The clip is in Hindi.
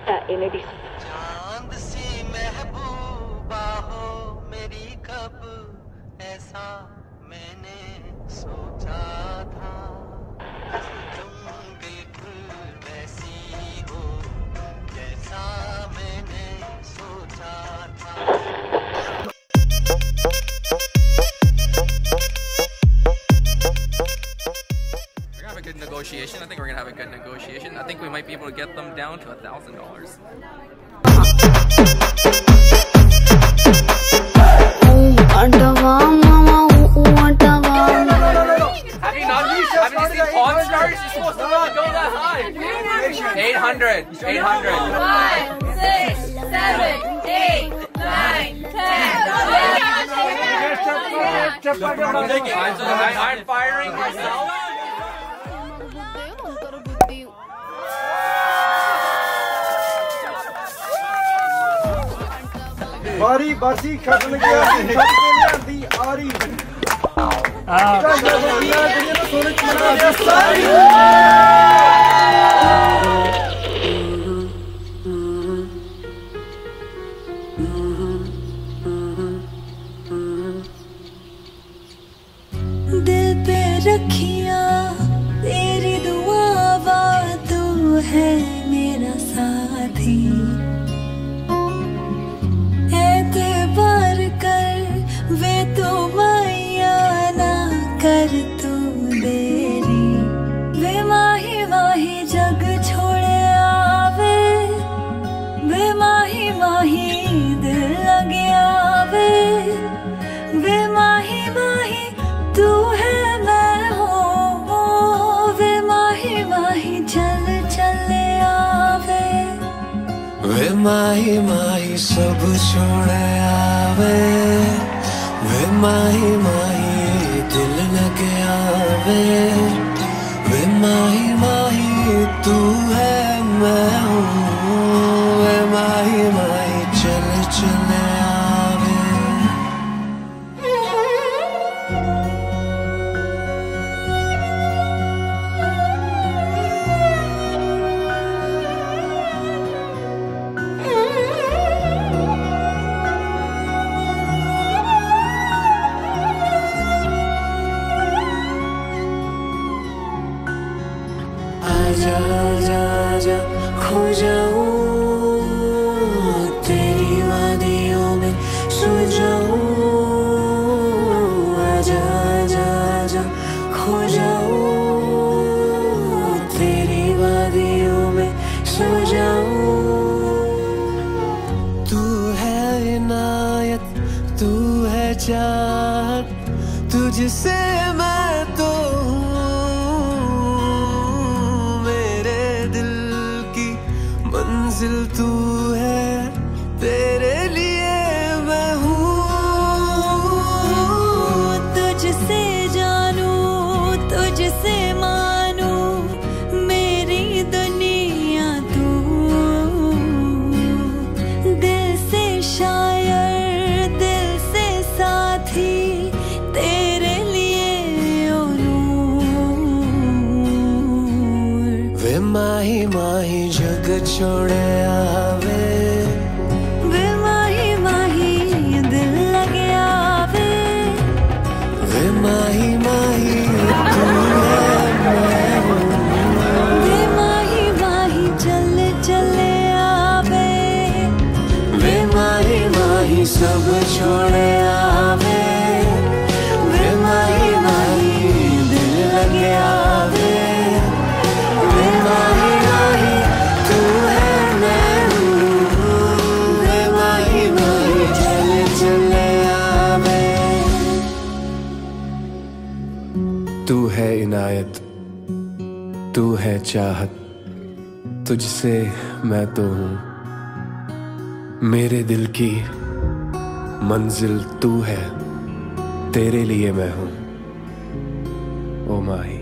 in addition. चांद सी महबूबा हो मेरी कब ऐसा मैंने सोचा था तुम बिल्कुल वैसी हो जैसा मैंने सोचा था good negotiation. I think we're gonna have a good negotiation. I think we might be able to get them down to $1,000. Have you seen Pawn Stars? You're supposed to not go that high. 800. 800. 5, 6, 7, 8, 9, 10. I'm firing myself. बारी बासी खत्म गया दी आरी दिल पे रखिया तेरी दुआ तू है मेरा साथी वे तो मैया ना कर तू देरी वे माही माही जग छोड़े आवे वे माही माही दिल लगे आवे वे माही माही तू है मैं हूँ वे माही माही चल चले आवे वे माही माही सब छोड़े आवे वे माही माही दिल लगे आवे वे माही माही तू है मैं हूँ वे माही माही चल चले आवे आजा आजा आजा खो जाऊं तेरी वादियों में सो जाऊं आजा आजा आजा खो जाऊं तेरी वादियों में सो जाऊं तू है इनायत तू है चाहत तुझसे मैं तो मंजिल तू है तेरे लिए मैं हूँ तुझसे जानू तुझसे मानू मेरी दुनिया तू दिल से शायर दिल से साथी तेरे लिए ओ नूर वे माही माही जग छोड़े आवे वे माही माही दिल लगे आवे वे माही माही तू है मैं हूँ वे माही माही चल चले आवे वे माही माही सब छोड़े आवे वे माही माही दिल लगे आवे वे माही माही तू है मैं हूँ वे माही माही चले चले आवे तू है इनायत तू है चाहत तुझसे मैं तो हूँ मेरे दिल की मंजिल तू है तेरे लिए मैं हूँ ओ माही